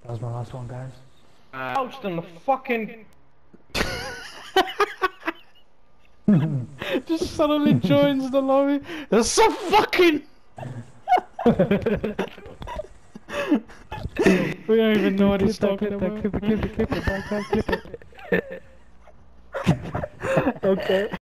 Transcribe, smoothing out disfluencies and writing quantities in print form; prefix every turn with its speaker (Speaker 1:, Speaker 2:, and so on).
Speaker 1: That was my last one, guys.
Speaker 2: Ouched in the fucking.
Speaker 3: Just suddenly joins the lobby. It's so fucking. We don't even know what he's talking about.
Speaker 1: Clip it, clip it, clip it, clip it. Okay.